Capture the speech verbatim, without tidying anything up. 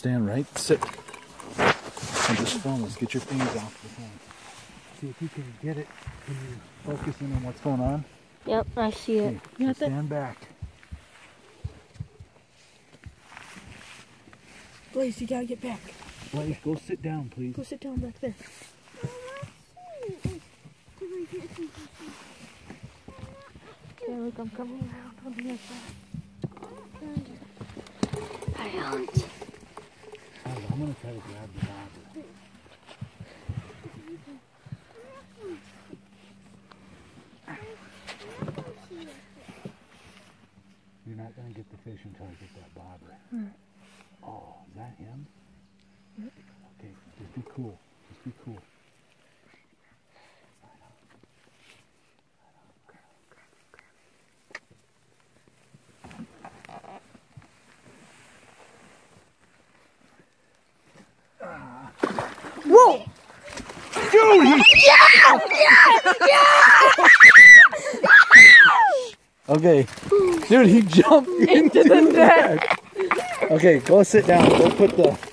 stand right, sit. And just film this. Get your fingers off the phone. See if you can get it. Can you focus in on what's going on? Yep, I see it. Okay, you stand back. Blaze, you gotta get back. Blaze, go sit down, please. Go sit down back there. Okay, look, I'm coming around on the other side. I don't. I'm gonna try to grab the bobber. You're not gonna get the fish until I get that bobber. Hmm. Oh, is that him? Okay, just be cool. Just be cool. Whoa! Dude, he... Yeah! Yeah! Yeah! Okay. Dude, he jumped into the net. Okay, go sit down. Go put the...